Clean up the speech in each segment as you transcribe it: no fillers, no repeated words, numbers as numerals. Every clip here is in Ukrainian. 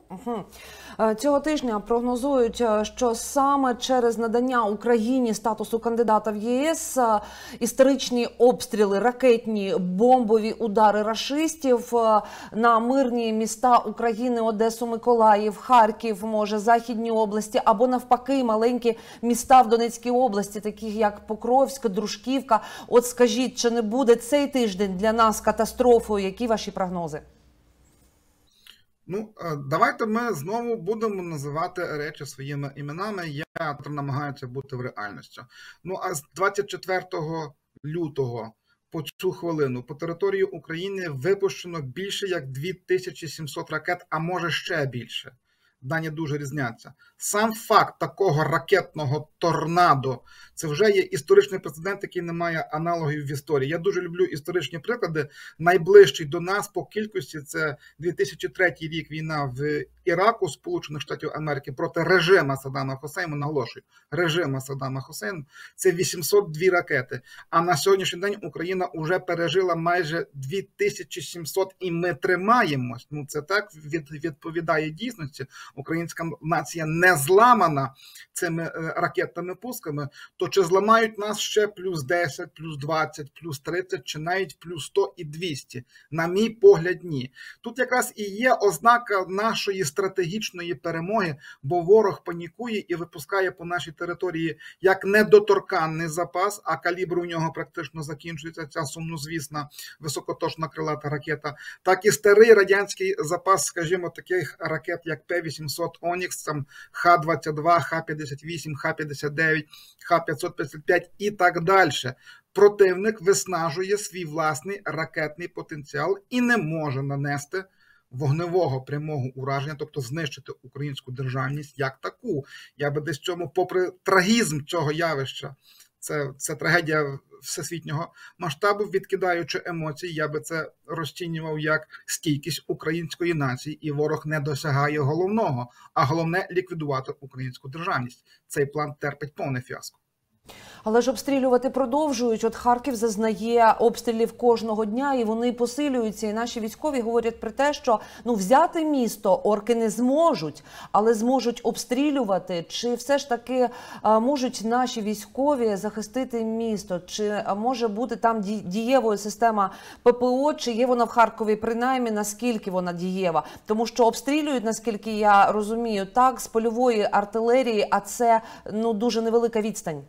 Угу. Цього тижня прогнозують, що саме через надання Україні статусу кандидата в ЄС історичні обстріли, ракетні, бомбові удари рашистів на мирні міста України, Одесу, Миколаїв, Харків, може, Західні області, або навпаки маленькі міста в Донецькій області, такі як Покровськ, Дружківка. От скажіть, чи не буде цей тиждень для нас катастрофою? Які ваші прогнози? Ну, давайте ми знову будемо називати речі своїми іменами. Я намагаюся бути в реальності. Ну, а з 24 лютого по цю хвилину по території України випущено більше як 2700 ракет, а може ще більше. Дані дуже різняться. Сам факт такого ракетного торнадо – це вже є історичний прецедент, який не має аналогів в історії. Я дуже люблю історичні приклади. Найближчий до нас по кількості – це 2003 рік, війна в Іраку, Сполучених Штатів Америки, проти режиму Саддама Хусейна, наголошую, режиму Саддама Хусейна – це 802 ракети. А на сьогоднішній день Україна вже пережила майже 2700, і ми тримаємось. Ну, це так відповідає дійсності. Українська нація не зламана цими ракетними пусками, то чи зламають нас ще плюс 10, плюс 20, плюс 30, чи навіть плюс 100 і 200? На мій погляд, ні. Тут якраз і є ознака нашої стратегічної перемоги, бо ворог панікує і випускає по нашій території як недоторканний запас, а калібр у нього практично закінчується, ця сумнозвісна високоточна крилата ракета, так і старий радянський запас, скажімо, таких ракет, як П-800 «Онікс», там Х-22, Х-58, Х-59, Х-555 і так далі. Противник виснажує свій власний ракетний потенціал і не може нанести вогневого прямого ураження, тобто знищити українську державність як таку. Я би десь цьому, попри трагізм цього явища, це трагедія всесвітнього масштабу, відкидаючи емоції, я би це розцінював як стійкість української нації, і ворог не досягає головного, а головне – ліквідувати українську державність. Цей план терпить повне фіаско. Але ж обстрілювати продовжують. От Харків зазнає обстрілів кожного дня, і вони посилюються. І наші військові говорять про те, що взяти місто орки не зможуть, але зможуть обстрілювати. Чи все ж таки можуть наші військові захистити місто? Чи може бути там дієвою система ППО? Чи є вона в Харкові, принаймні, наскільки вона дієва? Тому що обстрілюють, наскільки я розумію, так, з польової артилерії, а це дуже невелика відстань.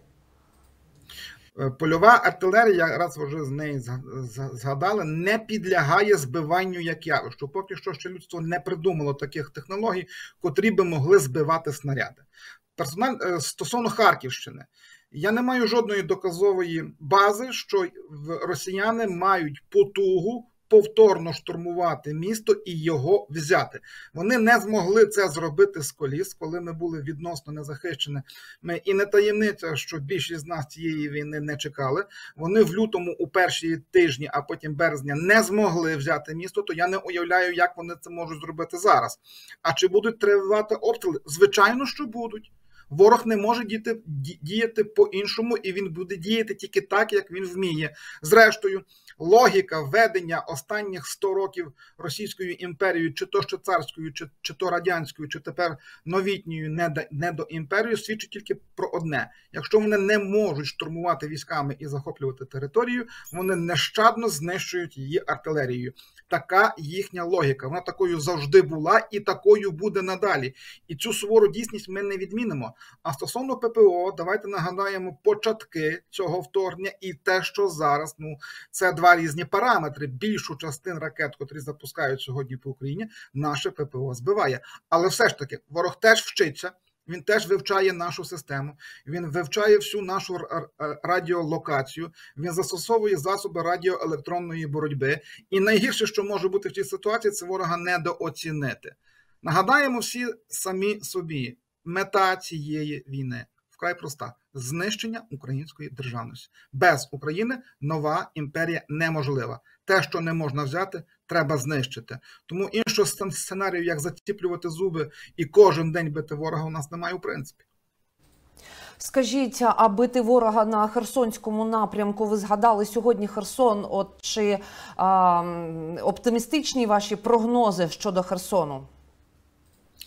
Польова артилерія, раз вже з неї згадали, не підлягає збиванню як явищу. Поки що ще людство не придумало таких технологій, котрі би могли збивати снаряди. Стосовно Харківщини, я не маю жодної доказової бази, що росіяни мають потугу повторно штурмувати місто і його взяти. Вони не змогли це зробити з коліс, коли ми були відносно незахищеними. І не таємниця, що більшість з нас цієї війни не чекали. Вони в лютому у перші тижні, а потім березня не змогли взяти місто, то я не уявляю, як вони це можуть зробити зараз. А чи будуть тривати обстріли? Звичайно, що будуть. Ворог не може діяти по-іншому, і він буде діяти тільки так, як він вміє. Зрештою, логіка ведення останніх 100 років Російською імперією, чи то царською, чи то радянською, чи тепер новітньою недоімперією, свідчить тільки про одне. Якщо вони не можуть штурмувати військами і захоплювати територію, вони нещадно знищують її артилерією. Така їхня логіка. Вона такою завжди була і такою буде надалі. І цю сувору дійсність ми не відмінимо. А стосовно ППО, давайте нагадаємо початки цього вторгнення і те, що зараз, це два різні параметри. Більшу частину ракет, котрі запускають сьогодні по Україні, наше ППО збиває. Але все ж таки, ворог теж вчиться, він теж вивчає нашу систему, він вивчає всю нашу радіолокацію, він застосовує засоби радіоелектронної боротьби. І найгірше, що може бути в цій ситуації, це ворога недооцінити. Нагадаємо всі самі собі, мета цієї війни вкрай проста – знищення української державності. Без України нова імперія неможлива. Те, що не можна взяти, треба знищити. Тому іншого сценарію, як заціплювати зуби і кожен день бити ворога, у нас немає у принципі. Скажіть, а бити ворога на Херсонському напрямку, ви згадали сьогодні Херсон, чи оптимістичні ваші прогнози щодо Херсону?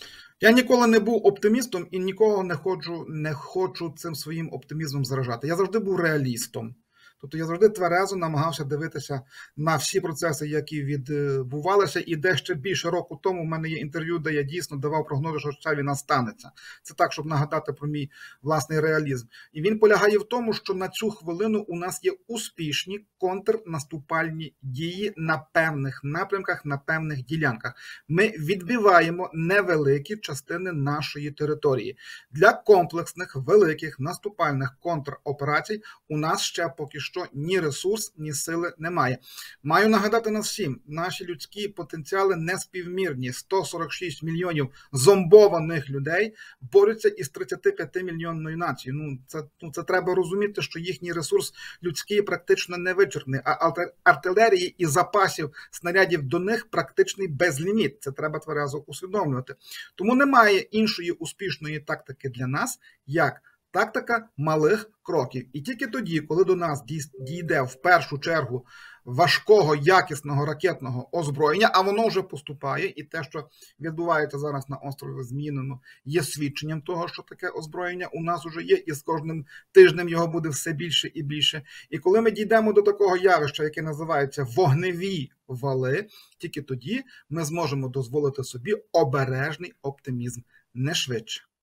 Я ніколи не був оптимістом і нікого не хочу цим своїм оптимізмом заражати. Я завжди був реалістом. Тобто я завжди тверезо намагався дивитися на всі процеси, які відбувалися, і де ще більше року тому в мене є інтерв'ю, де я дійсно давав прогнози, що ця війна станеться. Це так, щоб нагадати про мій власний реалізм. І він полягає в тому, що на цю хвилину у нас є успішні контрнаступальні дії на певних напрямках, на певних ділянках. Ми відбиваємо невеликі частини нашої території. Для комплексних, великих наступальних контроперацій у нас ще поки що ні ресурс, ні сили немає. Маю нагадати нас всім, наші людські потенціали неспівмірні. 146 мільйонів зомбованих людей борються із 35-мільйонною нацією. Це треба розуміти, що їхній ресурс людський практично не вичерпний, а артилерії і запасів снарядів до них практичний безліміт. Це треба тверезо усвідомлювати. Тому немає іншої успішної тактики для нас, як тактика малих кроків. І тільки тоді, коли до нас дійде в першу чергу важкого, якісного ракетного озброєння, а воно вже поступає, і те, що відбувається зараз на острові Зміїному, є свідченням того, що таке озброєння у нас вже є, і з кожним тижнем його буде все більше і більше. І коли ми дійдемо до такого явища, яке називається вогневі вали, тільки тоді ми зможемо дозволити собі обережний оптимізм, не швидше.